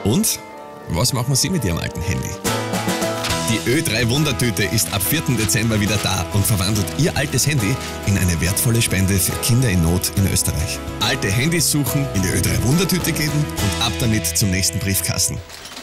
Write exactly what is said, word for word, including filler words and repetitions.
Und was machen Sie mit Ihrem alten Handy? Die Ö drei Wundertüte ist ab vierten Dezember wieder da und verwandelt Ihr altes Handy in eine wertvolle Spende für Kinder in Not in Österreich. Alte Handys suchen, in die Ö drei Wundertüte geben und ab damit zum nächsten Briefkasten.